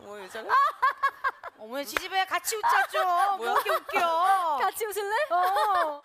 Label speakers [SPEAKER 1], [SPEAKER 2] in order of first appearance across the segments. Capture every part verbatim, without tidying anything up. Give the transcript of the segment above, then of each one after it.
[SPEAKER 1] 뭐 여자가?
[SPEAKER 2] 어머니 지집애 같이 웃자 좀. 뭐 이렇게 웃겨.
[SPEAKER 3] 같이 웃을래?
[SPEAKER 2] 어.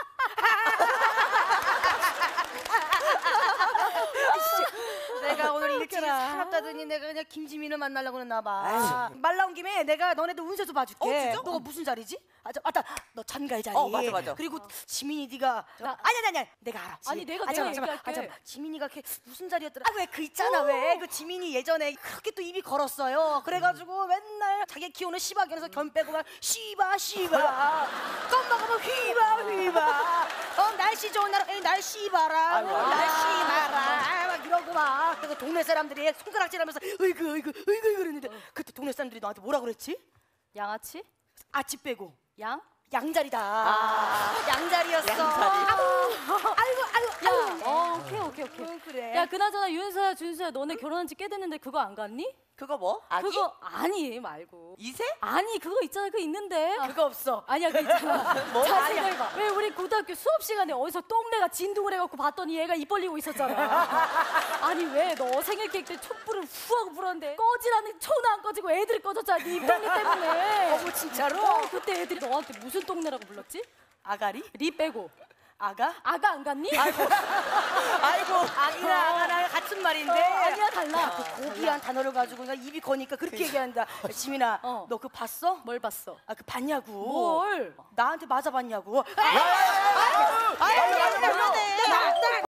[SPEAKER 2] 내가 오늘 일찍 살았다더니 내가 그냥 김지민을 만나려고 했나 봐. 말 나온 김에 내가 너네들 운세도 봐줄게.
[SPEAKER 1] 어, 진짜?
[SPEAKER 2] 너가 무슨 자리지? 아, 저, 맞다. 너 찬가의 자리.
[SPEAKER 1] 어, 맞아, 맞아.
[SPEAKER 2] 그리고 지민이 네가
[SPEAKER 3] 나-
[SPEAKER 2] 아니 아니 아니 내가 알아.
[SPEAKER 3] 아니, 내가-
[SPEAKER 2] 아,
[SPEAKER 3] 내가
[SPEAKER 2] 잠깐만, 잠깐만.
[SPEAKER 3] 얘기할게.
[SPEAKER 2] 아, 잠깐만. 지민이가 걔 무슨 자리였더라? 아, 왜 그 있잖아. 왜 그 지민이 예전에 그렇게 또 입이 걸었어요. 그래가지고 맨날 자기 키우는 시바견에서 견 빼고 막 시바 시바 껌 먹으면 휘바 휘바 어 날씨 좋은 날 에이, 날씨 봐라
[SPEAKER 1] 아이고, 아이고.
[SPEAKER 2] 날씨 봐라 막 이러고 막 그래서 동네 사람들이 손가락질하면서 으이구 으이구 으이구 그랬는데 그때 동네 사람들이 너한테 뭐라 그랬지?
[SPEAKER 3] 양아치?
[SPEAKER 2] 아치 빼고
[SPEAKER 3] 양?
[SPEAKER 2] 양자리다.
[SPEAKER 1] 아.
[SPEAKER 2] 양자리였어.
[SPEAKER 1] 양자리.
[SPEAKER 2] 아이고 아이고 아이고.
[SPEAKER 3] 야, 어, 오케이 오케이 오케이.
[SPEAKER 2] 응, 그래.
[SPEAKER 3] 야, 그나저나 윤서야, 준서야, 너네 결혼한 지 꽤 됐는데 그거 안 갔니?
[SPEAKER 1] 그거 뭐? 아기?
[SPEAKER 3] 그거 아니 말고.
[SPEAKER 1] 이세?
[SPEAKER 3] 아니 그거 있잖아, 그거 있는데.
[SPEAKER 2] 그거 없어.
[SPEAKER 3] 아니야, 그 있잖아.
[SPEAKER 1] 뭐?
[SPEAKER 3] 자,
[SPEAKER 2] 아니야.
[SPEAKER 3] 생각해봐. 왜 우리 고등학교 수업 시간에 어디서 똥내가 진동을 해갖고 봤더니 얘가 입 벌리고 있었잖아. 아니 왜 너 생일 케이크 때 촛불을 후 하고 불었는데 꺼지라는 초는 안 꺼지고 애들이 꺼졌잖아, 네 입똥내 때문에.
[SPEAKER 2] 어머 진짜로?
[SPEAKER 3] 어, 그때 애들이 너한테 무슨 똥내라고 불렀지?
[SPEAKER 2] 아가리?
[SPEAKER 3] 리 빼고.
[SPEAKER 2] 아가?
[SPEAKER 3] 아가 안 갔니?
[SPEAKER 1] 아이고.
[SPEAKER 2] 아기랑 아가랑 같은 말인데.
[SPEAKER 3] 어, 아니야, 달라.
[SPEAKER 2] 그 고귀한 단어를 가지고 내가 입이 거니까 그렇게 얘기한다. 지민아,
[SPEAKER 3] 어.
[SPEAKER 2] 너 그거 봤어?
[SPEAKER 3] 뭘 봤어?
[SPEAKER 2] 아, 그 봤냐고.
[SPEAKER 3] 뭘?
[SPEAKER 2] 나한테 맞아봤냐고.
[SPEAKER 1] 아유, 아유, 아유, 아유, 아유.
[SPEAKER 2] 나, 나,